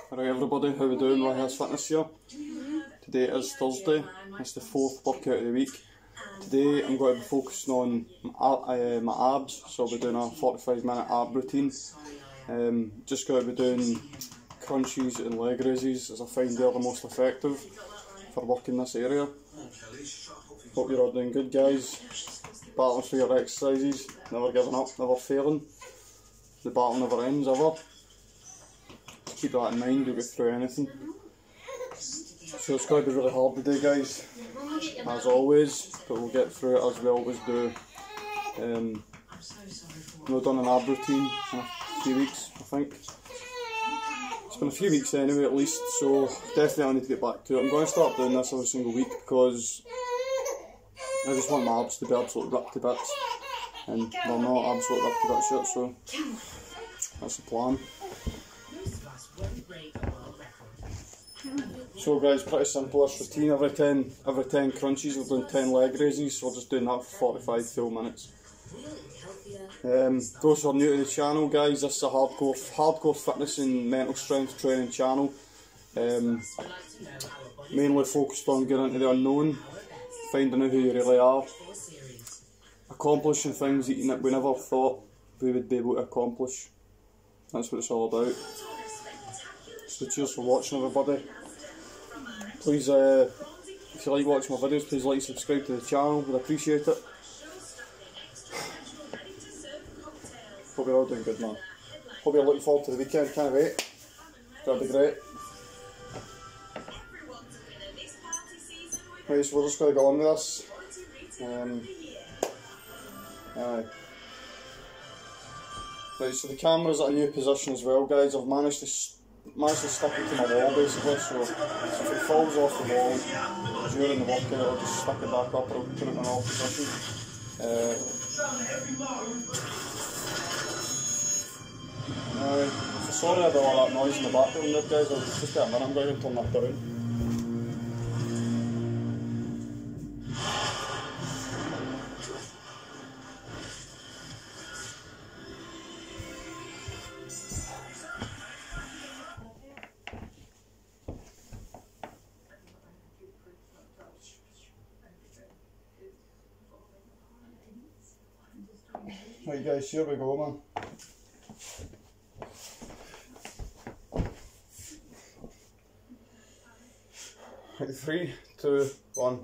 Alright everybody, how we doing? Right, here's Fitness here. Today is Thursday, it's the 4th workout of the week. Today I'm going to be focusing on my abs, so I'll be doing a 45-minute ab routine. Just going to be doing crunches and leg raises as I find they're the most effective for working this area. Hope you're all doing good, guys. Battling through your exercises, never giving up, never failing. The battle never ends ever. Keep that in mind, you'll get through anything. So it's going to be really hard today, guys, as always, but we'll get through it as we always do. I've not done an ab routine in a few weeks, I think. It's been a few weeks anyway at least, so definitely I need to get back to it. I'm going to start doing this every single week because I just want my abs to be absolutely ripped to bits, and they're not absolutely ripped to bits yet, so that's the plan. So guys, pretty simple this routine. Every 10 crunches we're doing 10 leg raises, so we're just doing that for 45 full minutes. Those who are new to the channel, guys, this is a hardcore fitness and mental strength training channel. Mainly focused on getting into the unknown, finding out who you really are, accomplishing things that we never thought we would be able to accomplish. That's what it's all about. So cheers for watching, everybody. Please, if you like watching my videos, please like and subscribe to the channel, we'd appreciate it. Hope you're all doing good, man. Hope you're looking forward to the weekend, can't wait. It's going to be great. Right, so we're just going to go on with this. Right, so the camera's at a new position as well, guys. I've managed to stick it to my wall basically, so if it falls off the wall during the workout, I'll just stick it back up or I'll put it in an off position. So sorry about all that noise in the background there, guys. I'll just get a minute, I'm going to turn that down. Right guys, here we go, man. Right, 3, 2, 1.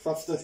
50.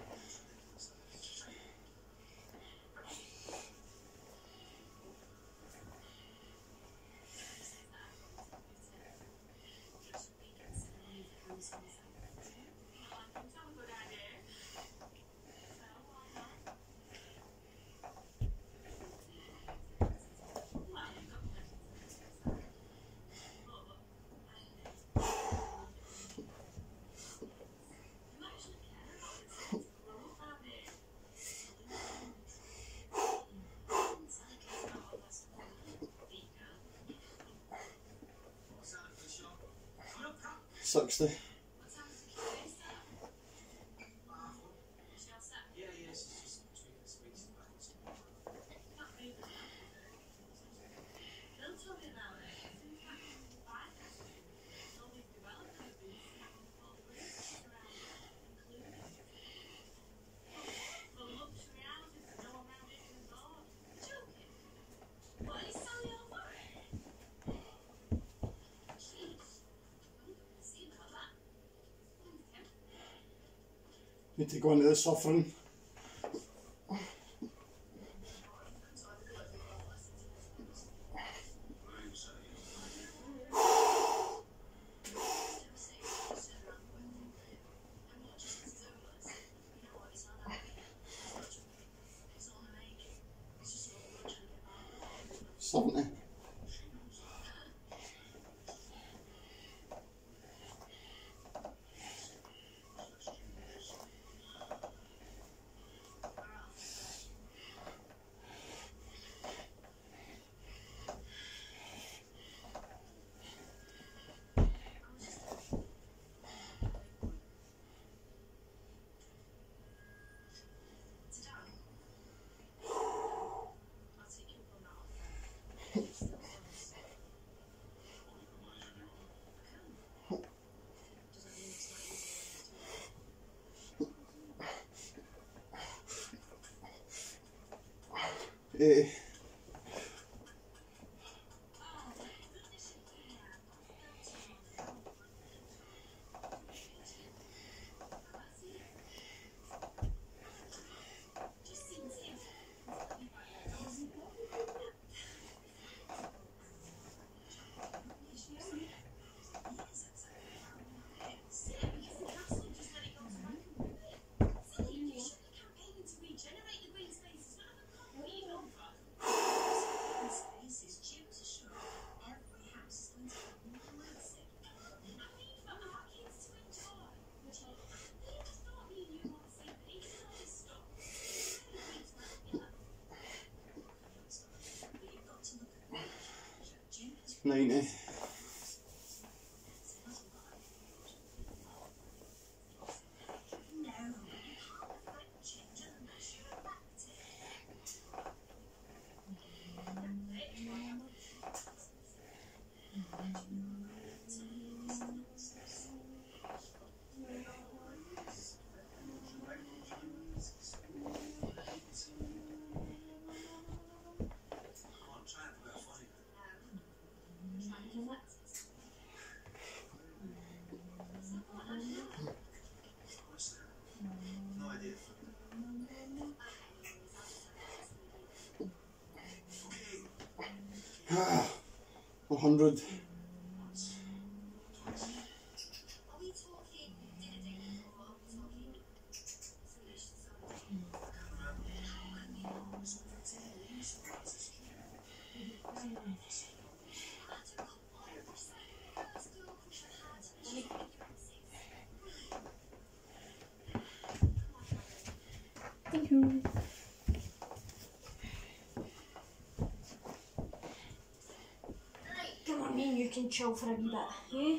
$60. Need to go into the suffering. $70. $80. $90. $100. Thank you. Come on, man, you can chill for a wee bit, yeah?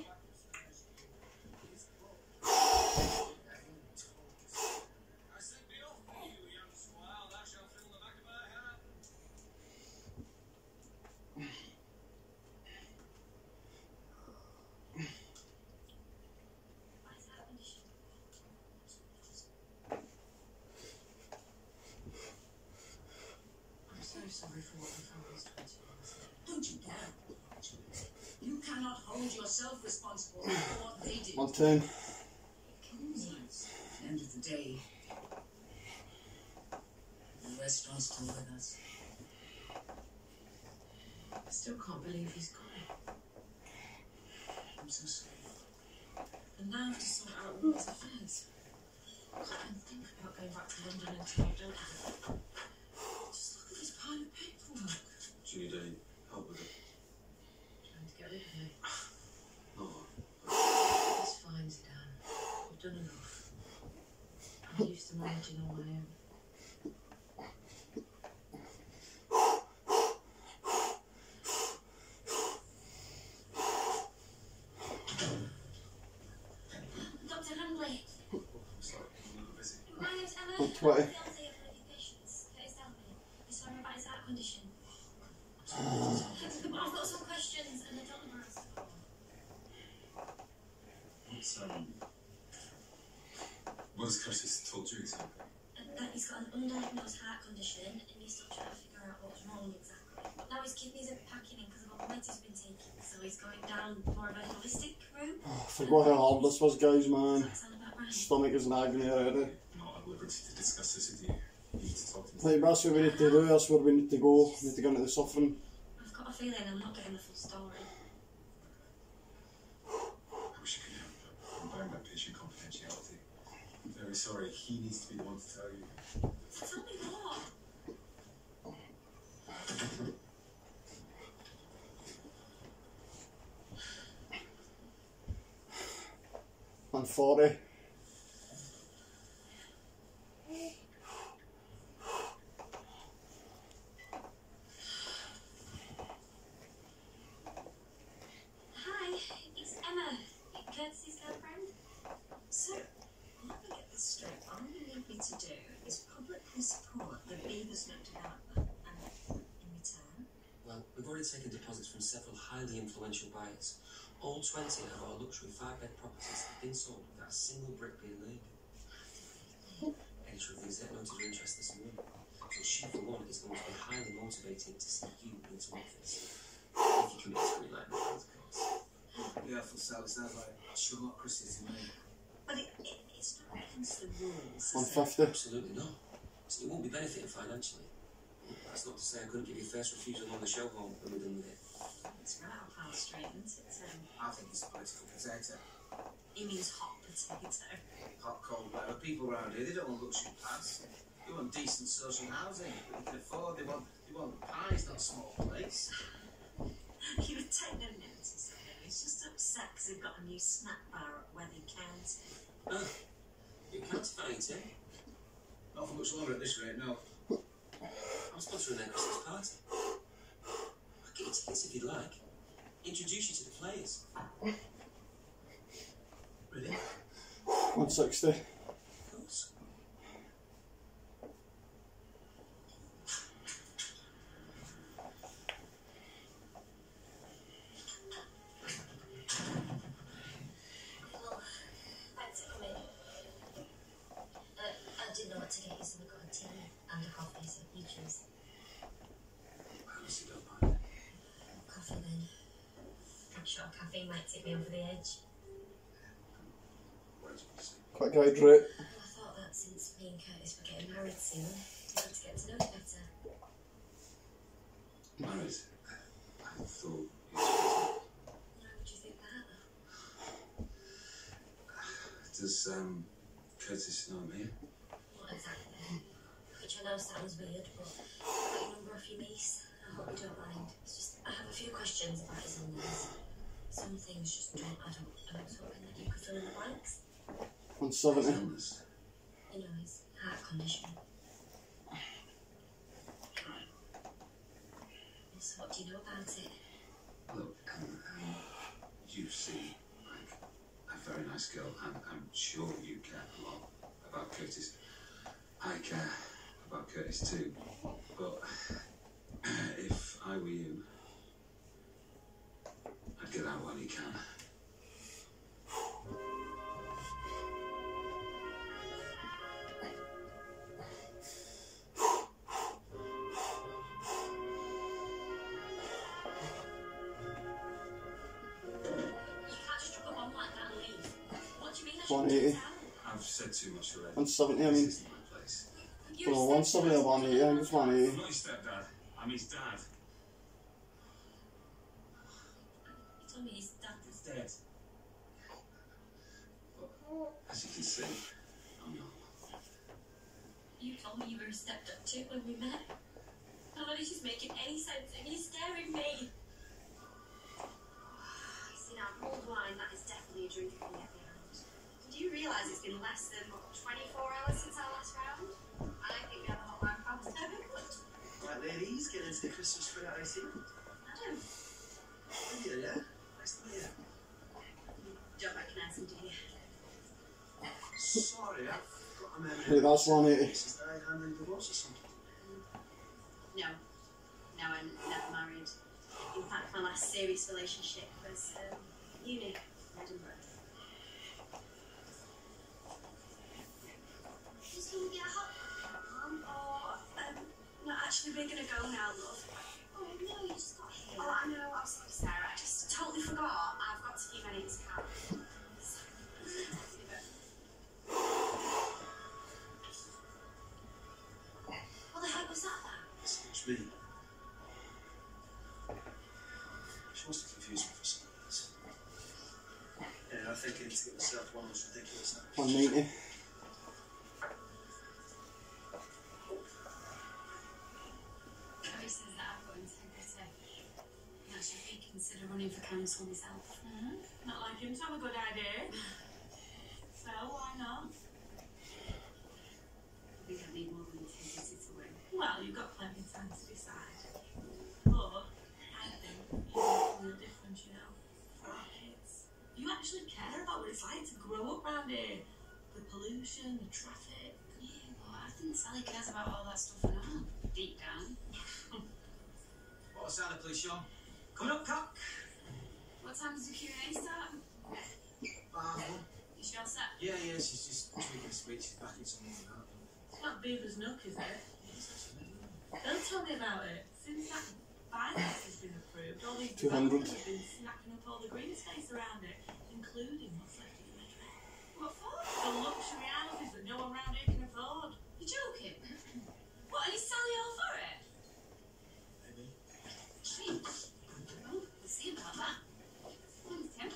Sorry for what we found these 20 years. Don't you dare. You cannot hold yourself responsible for what they did. 110. At the end of the Dave. The restaurant's still with us. I still can't believe he's gone. I'm so sorry. And now I have to sort out all his affairs. I can't even think about going back to London until I don't. Just look at this pile of paperwork. Do you need any help with it? Trying to get rid of me. Oh, It's fine, Zidane. I've done enough. I'm used to managing on my own. Dr. Handley, I'm sorry, I'm a little busy. my name's Emma. On I'm the 20. fiancée of one of your patients, Curtis Dalby. He's sorry about his heart condition. I've got some questions and I don't know where else to go. What has Curtis told you exactly? That he's got an undiagnosed heart condition and he's still trying to figure out what's wrong exactly. But now his kidneys are packing in because of all the meds he's been taking, so he's going down more of a holistic route. I forgot how hard this was, guys, man. Does that sound about right? Stomach is in agony already. Not at liberty to discuss this with you. You need to talk to me. Like, that's what we need to do, that's where we need to go. We need to go into the suffering. I've got a feeling I'm not getting the full story. I wish I could help, but I'm bound by patient confidentiality. I'm very sorry. He needs to be the one to tell you. So tell me more. I'm 40. Hi, it's Emma, Curtis's girlfriend. So, let me get this straight. All you need me to do is publicly support the Beavers Note development, and in return, Well, we've already taken deposits from several highly influential buyers. All 20 of our luxury 5-bed properties have been sold without a single brick being laid. Editor of the Gazette noted your interest this morning. So she, for one, is going to be highly motivated to see you into office. If you commit to green light, of course. Careful, Sal. It sounds like Sherlock Christie to me. but it's not against the rules. is it? 150. Absolutely not. So you won't be benefiting financially. That's not to say I couldn't give you first refusal on the show home when we're done with it. It's right up our street, isn't it? I think he's a political potato. He means hot potato. Hot, cold weather. People around here, they don't want luxury pads. They want decent social housing that they can afford. They want pies, not a small place. You would take no notice of him. He's just upset because they've got a new snack bar at Wedding County. Oh, you're counterfeiting too? Not for much longer at this rate, no. I'm sponsoring their Christmas party. I'll get you tickets if you'd like. Introduce you to the players. Really? 160. Of course. Well, thanks for coming. I didn't know what to get you, so we got a tea and a coffee, so you choose. I honestly don't mind. Coffee then. I'm sure caffeine might tip me over the edge. Where do you want to see? Quick hydrate. Well, I thought that since me and Curtis were getting married soon, I'd like to get to know you better. Married? I thought you Why would you think that? Does Curtis know me? Not exactly. Which I know sounds weird, but I've got your number off your niece. I hope you don't mind. It's just, I have a few questions about his illness. Some things just don't add up, and I was hoping that you could fill in the blanks. 170. Illness? You know, his heart condition. So what do you know about it? Look, you seem like a very nice girl, and I'm sure you care a lot about Curtis. I care about Curtis too, but if I were you, I'd get out while you can. You can't just drop a bomb like that and leave. What do you mean I 180. shouldn't take I've said too much already. 170, I mean. This isn't my place. You're Well, his 170 or stepdad. 180, I think it's 180. I'm not his stepdad. I'm his dad. You told me his dad was Dead. But as you can see, I'm not. You told me you were a stepdad too when we met. None of this is making any sense and you're scaring me. See now, mulled wine, that is definitely a drink I can get behind. Do you realise it's been less than 24 hours since our last round? I think we have a hot wine past Right, ladies, get into the Christmas tree icing. Adam, Yeah. Nice to meet you. you don't recognise him, do you? Sorry, I've got a memory. Hey, that's 180. Since I handling divorce or something. No. No, I'm never married. In fact, my last serious relationship was uni in Edinburgh. Just gonna get a hot one, or no, actually, we're gonna go now, love. Oh no, you just got here. Oh, I know. I'm sorry, Sarah. I just totally forgot. I've got to keep my name's cat. What the heck was that then? It's me. She wants to confuse me for some reason. Yeah, I think I need to get myself one of those ridiculous names. 190. Gary says that I've got integrity. And I should reconsider running for council myself. Not like him to have a good idea. So, why not? We don't need more than integrity to win. Well, you've got plenty of time to decide. But I think you make a real difference, you know, for our kids. You actually care about what it's like to grow up around here. The pollution, the traffic. Yeah, well, I think Sally cares about all that stuff and all, deep down. What's that, please, Sean? Coming up, cock. What time does the Q&A start? You sure all set? Yeah, she's just tweaking the speech. She's back in something like that. It's not Beaver's Nook, is it? Don't tell me about it. Since that finance has been approved, all these 200. developers have been snapping up all the green space around it, including what's left of the metro. What for? The luxury houses that no one around here can afford. You're joking? What, and is Sally all for it? Maybe. Sweet. Well, we'll see about that. Thanks, Tim.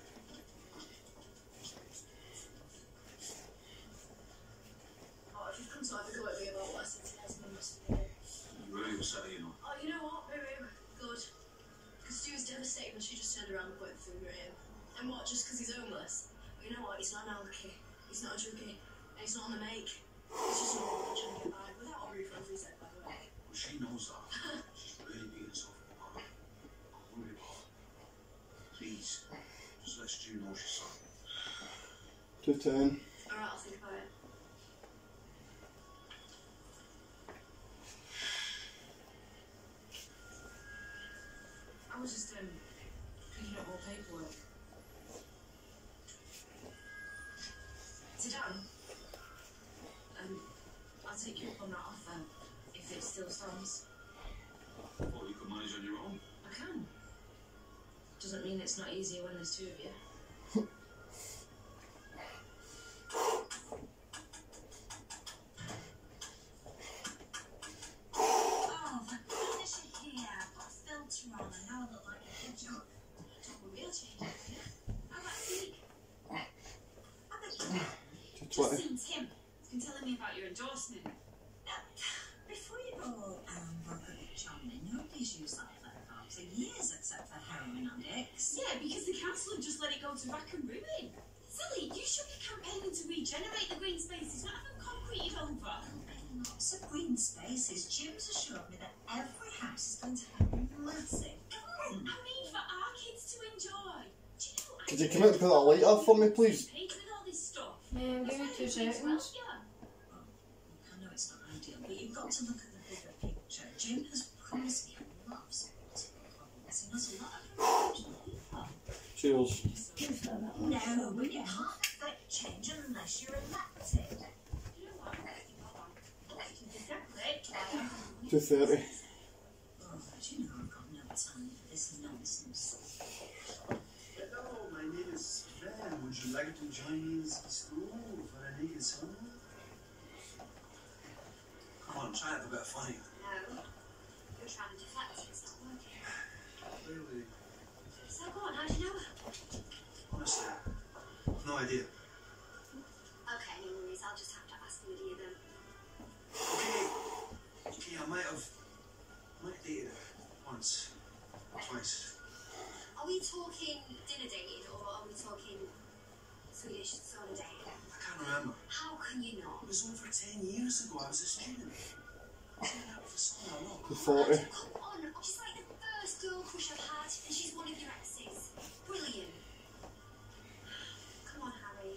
Oh, if you've come to have a go at me about what I said to Desmond, I'm really upset, you know. oh, you know what, Miriam? Good. Because Stu was devastated when she just turned around and put the finger at him. And what, just because he's homeless? But you know what, he's not an alky, he's not a junkie, and he's not on the make. He's just not trying to get by without a roof over his head, by the way. Well, she knows that. She's really beating herself up about it. I'm worried about her. Please, just let Stu know she's sorry. 210. Alright, I'll think about it. I was just picking up more paperwork. To Dan, I'll take you up on that offer if it still stands. Or you can manage on your own. I can. Doesn't mean it's not easier when there's two of you. Oh, the goodness you're here. I've got a filter on. I know I look like a hedgehog. Talk with real change, yeah? How about Zeke? I bet you just 220. seen Tim. He's been telling me about your endorsement. Now, before you go broke up with Johnny, nobody's used that platform for years except for heroin addicts. Yeah, because the council have just let it go to rack and ruin. Sally, you should be campaigning to regenerate the green spaces, not have them concreted over. Lots of green spaces. Jim's assured me that every house is going to have a massive I garden. mean, for our kids to enjoy. Do you know, Could you come out and put that light off for me, please? Painting and all this stuff. Give me 2 seconds. Yeah. I know it's not ideal, but you've got to look at the bigger picture. Jim has promised me a lot of support. He knows a lot of professional people. Cheers. No, but you can't affect change unless you're elected. You know what? Exactly. 230. Oh, but you know I've got no time for this nonsense. Hello, my name is Sven. Would Would you like to join me in school for a new song? Come on, try it a bit funny. No. You're trying to deflect it, it's not working. Really? So go on, how do you know? Honestly, no idea. Okay, no worries, I'll just have to ask Lydia then. Okay, I might have dated her once, twice. Are we talking dinner dating or are we talking Swedish soda dating? I can't remember. How can you not? It was over 10 years ago. I was a student. I was out for so long. To 40. Come on, she's like the first girl crush I've had and she's one of your exes. Brilliant. Come on, Harry.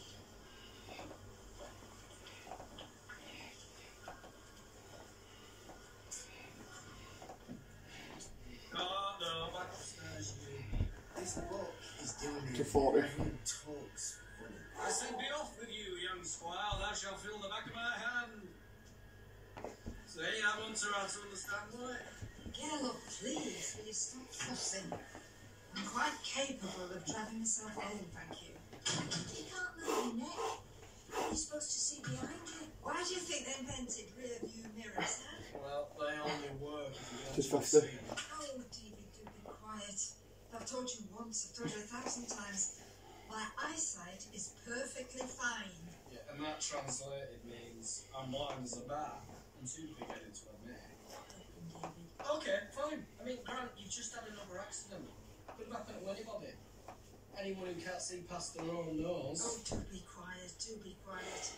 No, back upstairs, you. This book is doing it. To 40. Everyone talks funny. I said, be off with you, young squire. Thou shalt feel the back of my hand. See, I want her to understand why. Yeah, look, please, will you stop fussing? I'm quite capable of driving myself home, thank you. You can't move your neck. How are you supposed to see behind you? Why do you think they invented rear view mirrors, huh? Well, they only work if you Just don't 50. see them. Oh, David, do be quiet. I've told you once, I've told you 1,000 times. My eyesight is perfectly fine. Yeah, and that translated means I'm blind as a bat and too big-headed to admit. Okay, fine. I mean, Grant, you've just had another accident. Could happen to anybody. Anyone who can't see past their own nose. Oh, do be quiet, do be quiet.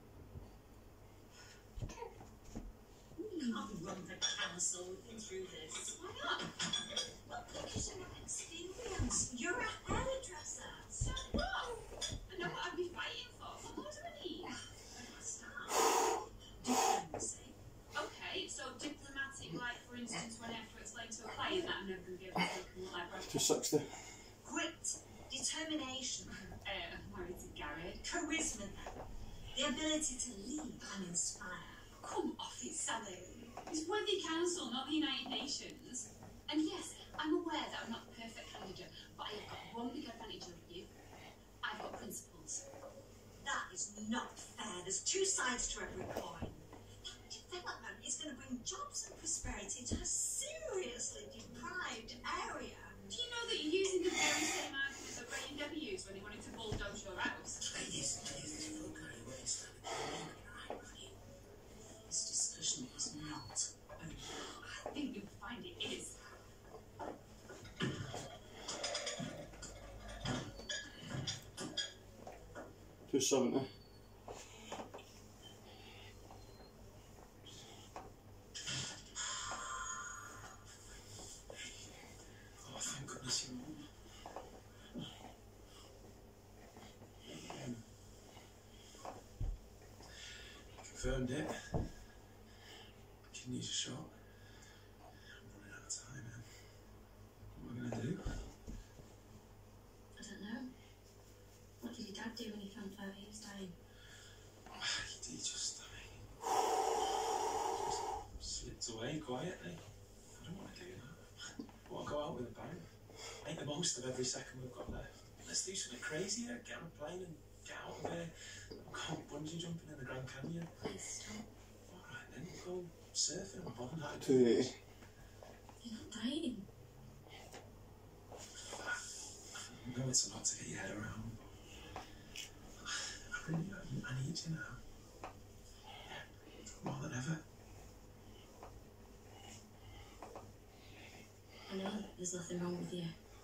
Can't run the council. We've been through this. Why not? Well, because you're not experienced. You're a hairdresser. So what? I know what I'd be fighting for. What more do I need? Diplomacy. Okay, so diplomatic, like for instance, when I have to explain to a client that I'm never going to be able to take them like To 60. Grit, determination, married to Gary. charisma, the ability to lead and inspire. Come off it, Sally. It's worthy council, not the United Nations. And yes, I'm aware that I'm not the perfect candidate, but I have got one big advantage over you. I've got principles. That is not fair. There's two sides to every coin. Development is going to bring jobs and prosperity to a seriously deprived area. Do you know that you're using the very same arguments that Ray and Debbie used when they wanted to bulldoze your house? Please, look at it. This discussion is not over. I think you'll find it is. To 70. Oh, thank goodness you're home. Confirmed it. Can use a shot. I'm running out of time, man. What am I going to do? I don't know. What did your dad do when he found out he was dying? He just slipped away quietly. I don't want to do that. I want to go out with a bang. Make the most of every second we've got left. Let's do something crazy here. Get on a plane and get out of there. Go bungee jumping in the Grand Canyon. Please stop. Alright then, we'll go surfing on Bondi. 280. You're not dying. I know it's a lot to get your head around. I need you now. More than ever. I know there's nothing wrong with you.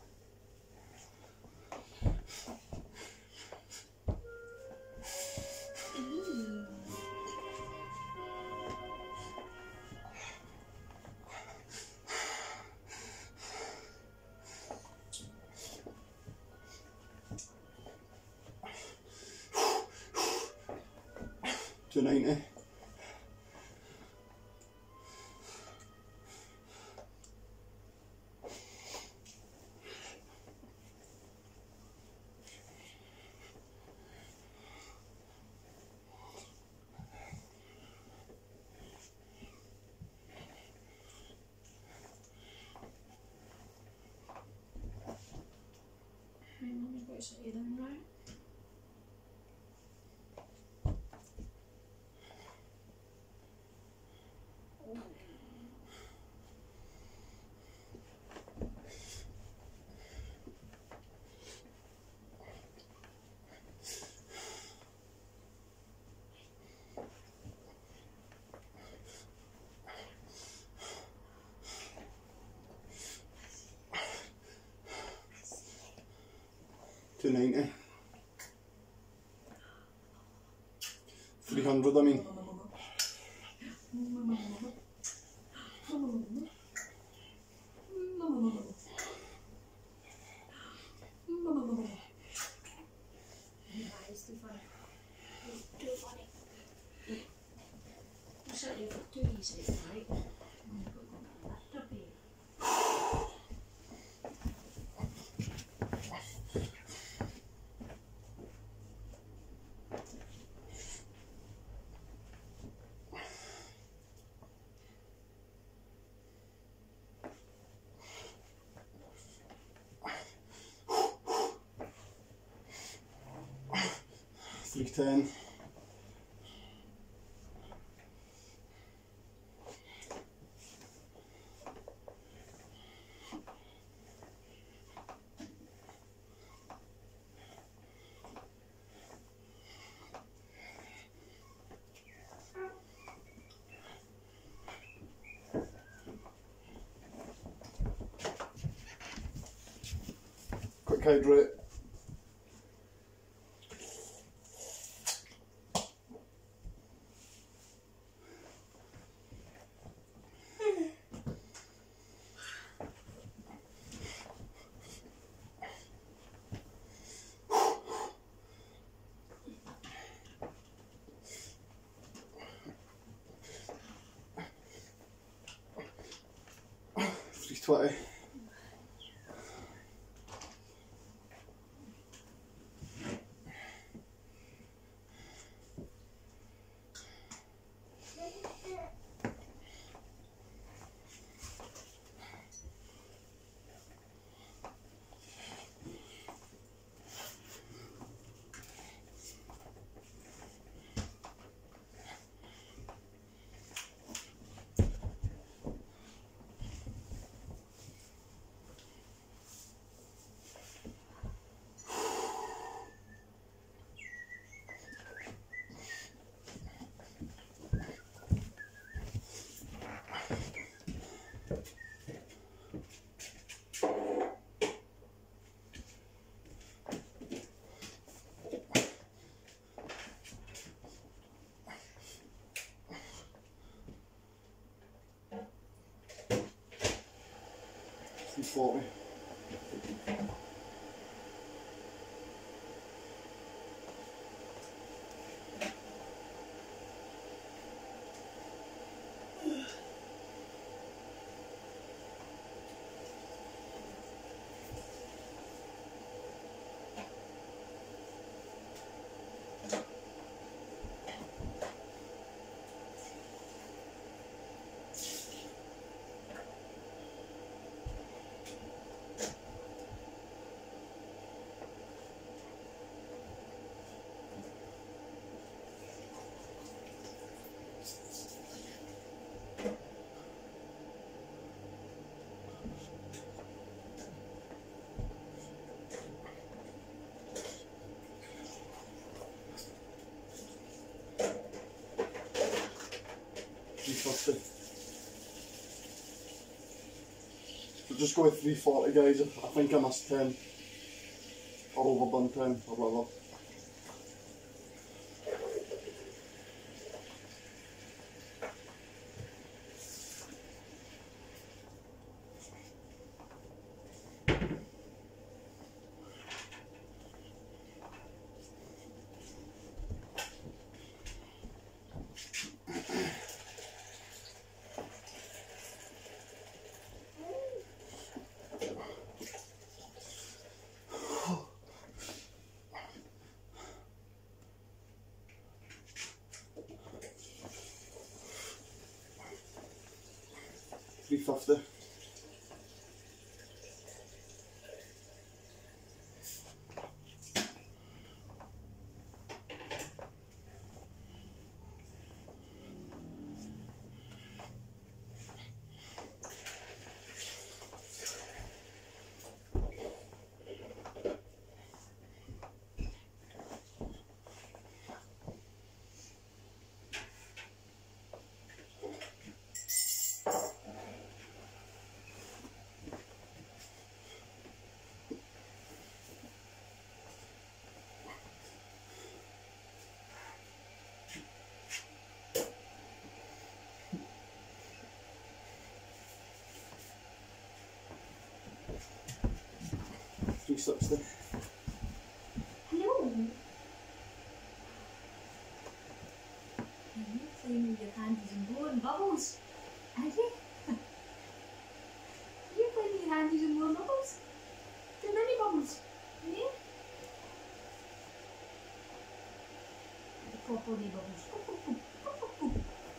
To 90. You've got to shut you down, right? 290. 300, I mean. $310. Quick hydrate. $320. $340. $350. So just go with $340, guys. I think I missed 10 or overdone 10 or whatever. $350. 360. Hello. Are you playing with your handies and blowing bubbles? Are you? Are you playing with your handies and blowing bubbles? Too many bubbles. Yeah? The proper wee bubbles. Pop, pop, pop, pop, pop, pop.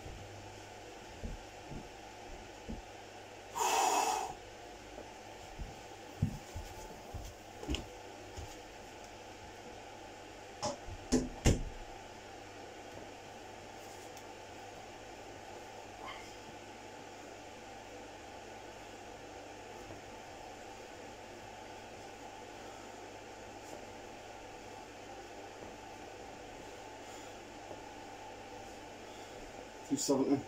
$270.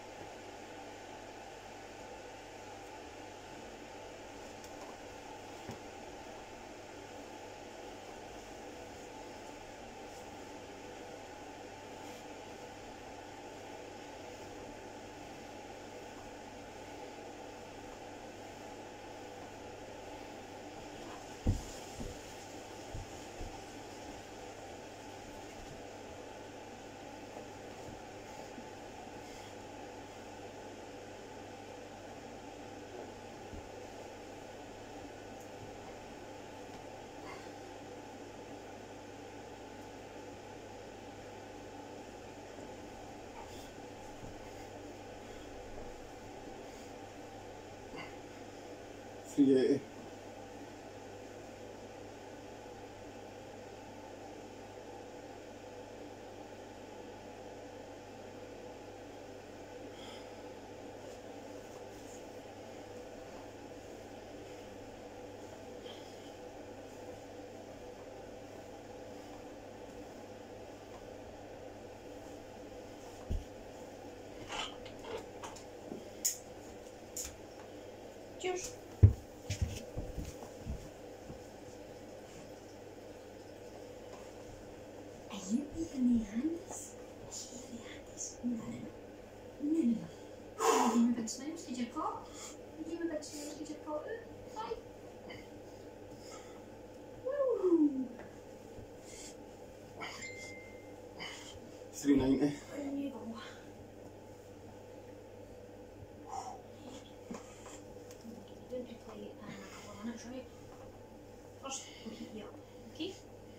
$380. Cheers. Are you eating the handies? Are you eating the handies? No. No, no. You give me a big snooze, did you pop? You give me a big snooze, did you pop? Bye. Woo! $390. There you go. Don't be play in a couple of minutes, right? First, we'll heat you up, okay?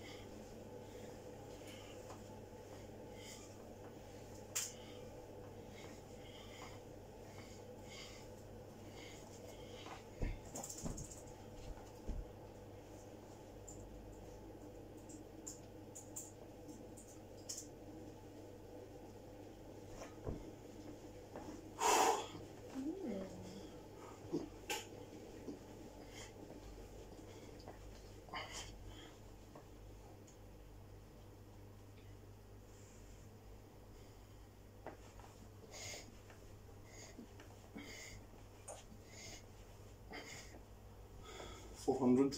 $400.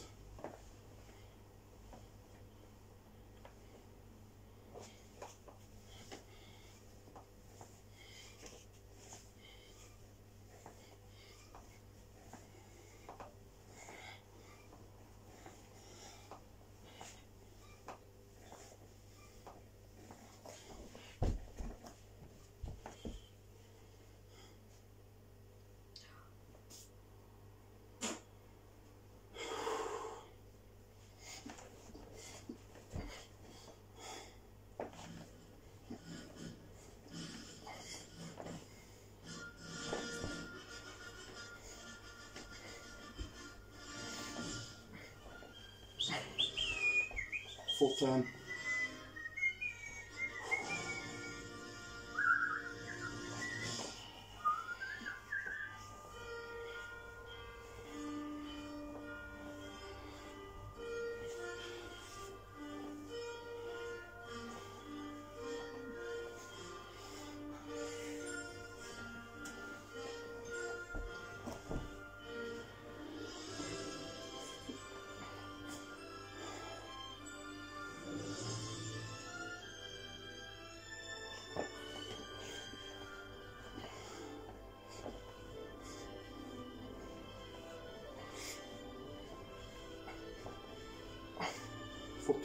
$410.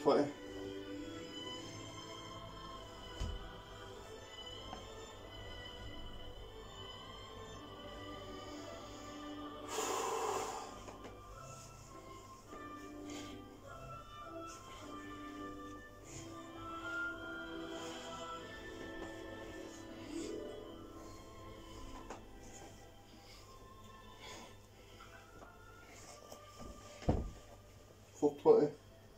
420. $420.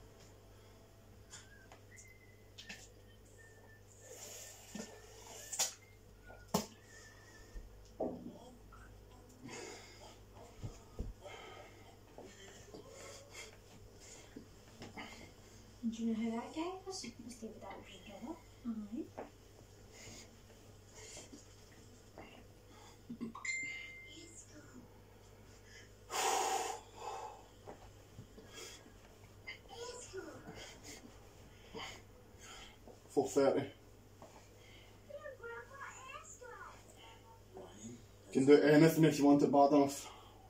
Do you know who that gave us? Let's see what that was together. Alright. $430. You can do anything if you want it bad enough.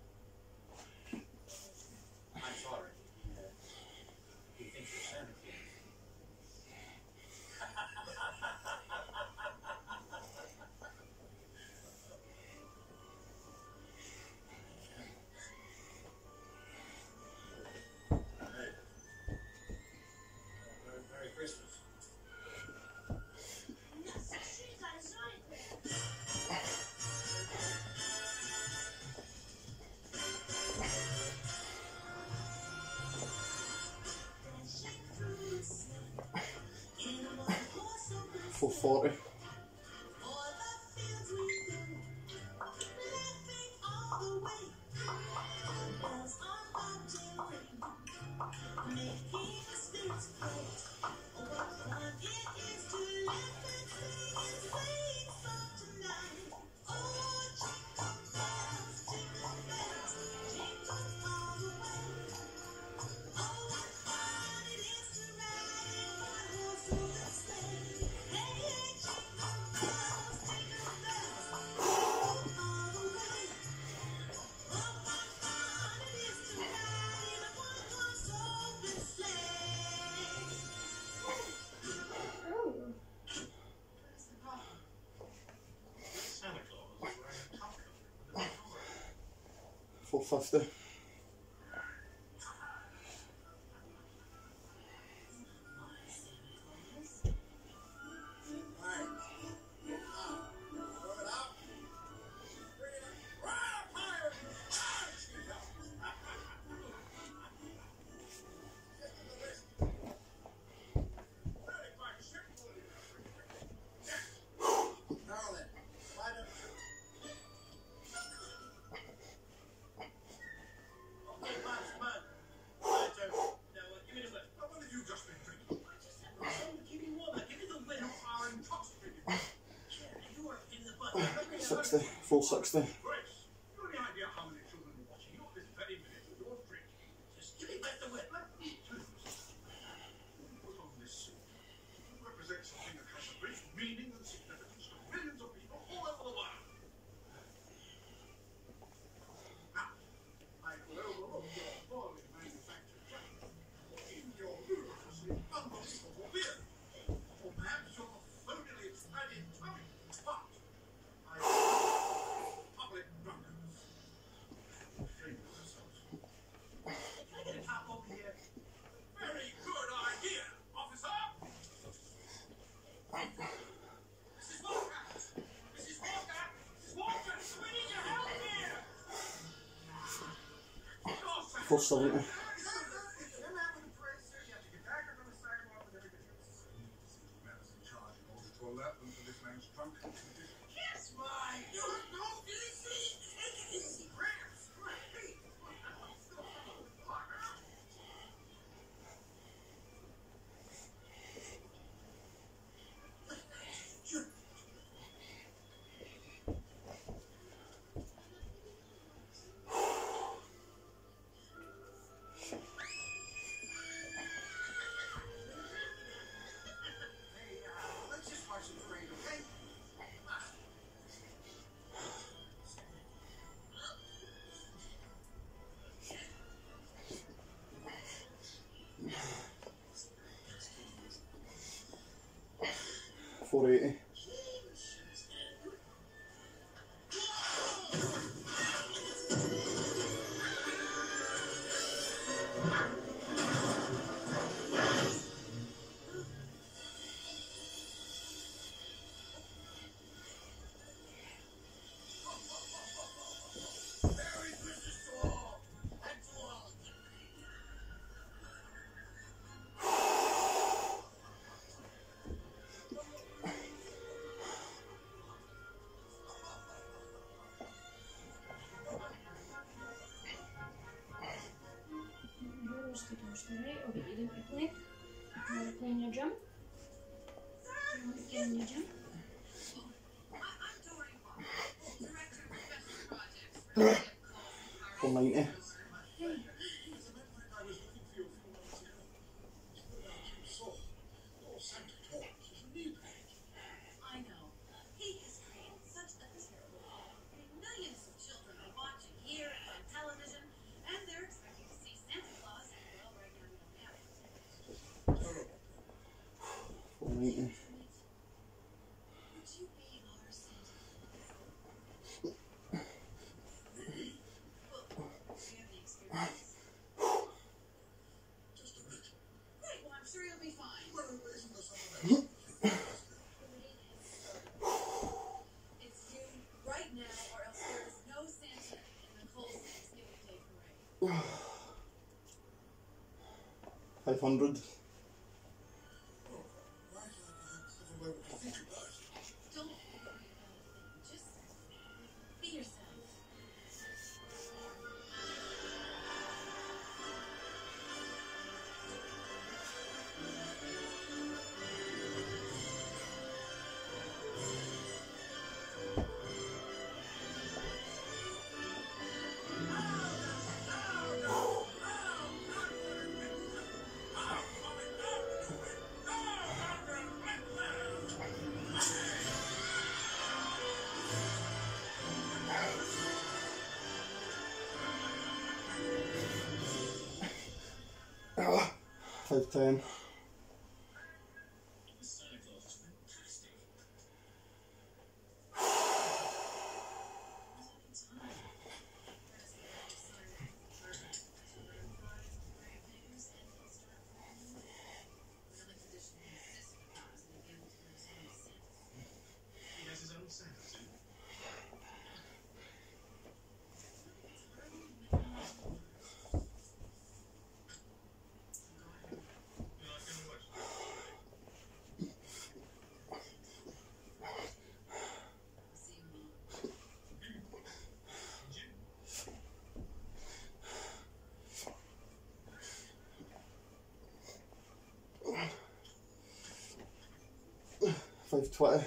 I'm sorry. You think you're Santa Claus? Merry Christmas. $440. Santa Claus is wearing a top coat with a fedora. $450. $460. $470. 480. Right, I'll get you the replay. You want to play in your gym? You want to get in your gym? $490. $490. $500. $510. $520.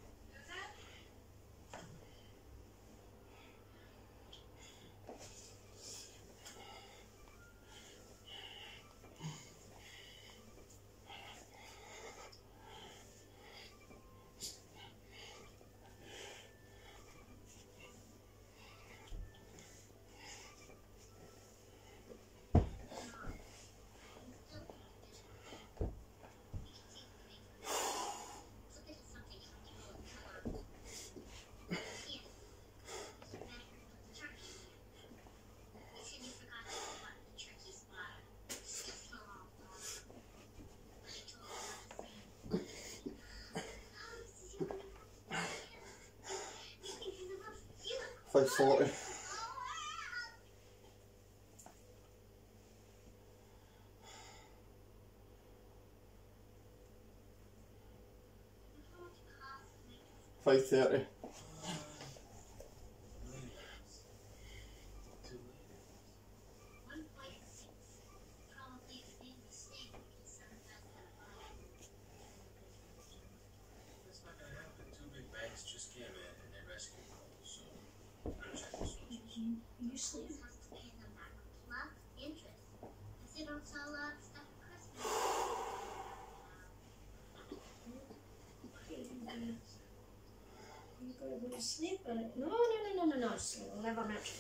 $540. $530. You sleep? You gotta go to sleep, but no. Just live on it.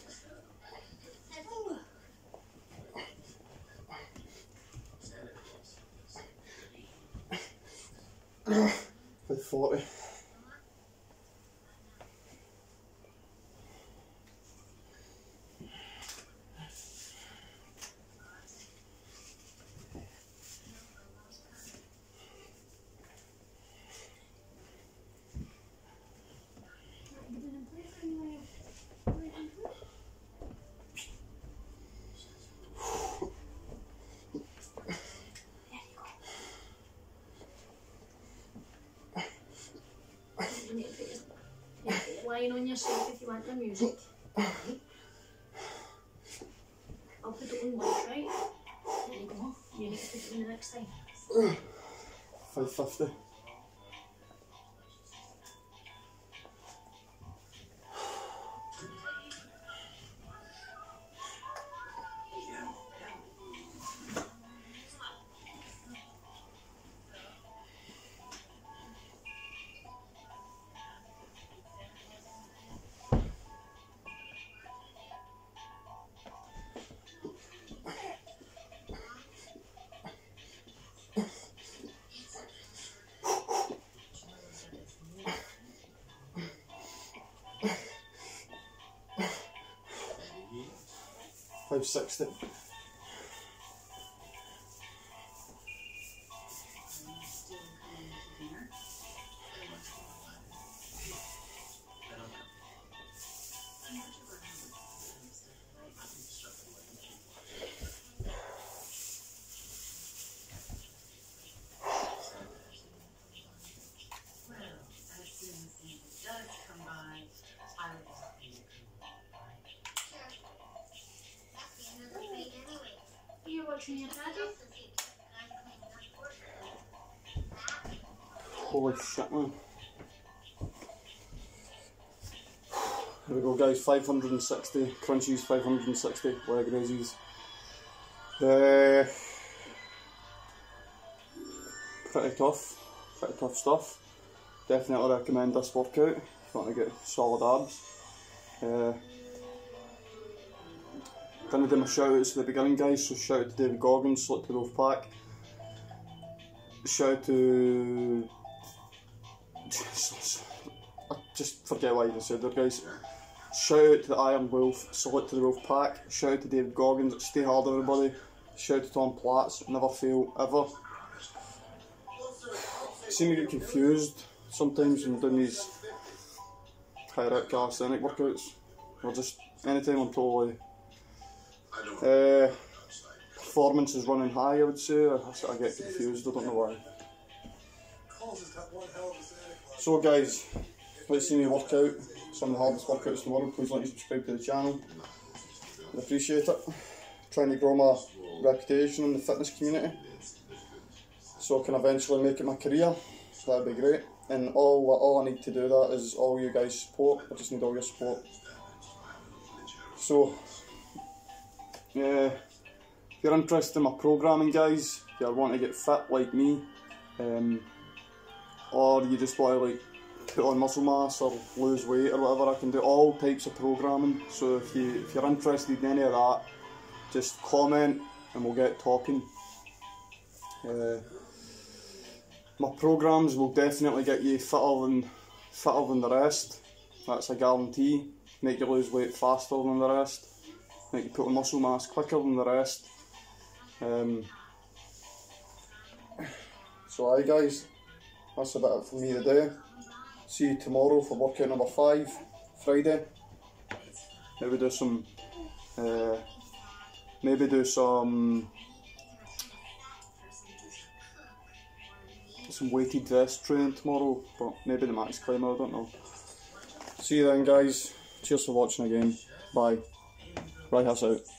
40. You need to put your line on yourself if you want the music. I'll put it on once, right? There you go. You need to put it on the next time. 550. $560. You're watching your daddy? Holy shit, man. Here we go, guys. 560 crunchies, 560 leg raises. Pretty tough stuff. Definitely recommend this workout if you want to get solid abs. Gonna do my shout outs at the beginning, guys, so shout out to David Goggins, Salute to the Wolfpack. Shout out to... I just forget what I even said there, guys. Shout out to the Iron Wolf, Salute to the Wolfpack. Shout out to David Goggins, stay hard everybody. Shout out to Tom Platts, never fail, ever. See me get confused sometimes when I'm doing these high rep calisthenic workouts, or just anytime I'm totally performance is running high, I would say. I get confused, I don't know why. So guys, let's see me work out some of the hardest workouts in the world. Please like and subscribe to the channel, I appreciate it. Trying to grow my reputation in the fitness community so I can eventually make it my career, so that'd be great. And all I need to do that is all you guys' support. I just need all your support. So if you're interested in my programming, guys, if you want to get fit like me, or you just want to like put on muscle mass or lose weight or whatever, I can do all types of programming. So if you're interested in any of that, just comment and we'll get talking. My programs will definitely get you fitter than the rest. That's a guarantee. Make you lose weight faster than the rest. Make you put on muscle mass quicker than the rest. So aye guys, that's about it for me today. See you tomorrow for workout number 5, Friday. Maybe do some weighted vest training tomorrow, but maybe the max climber, I don't know. See you then guys, cheers for watching again, bye. Right, house out.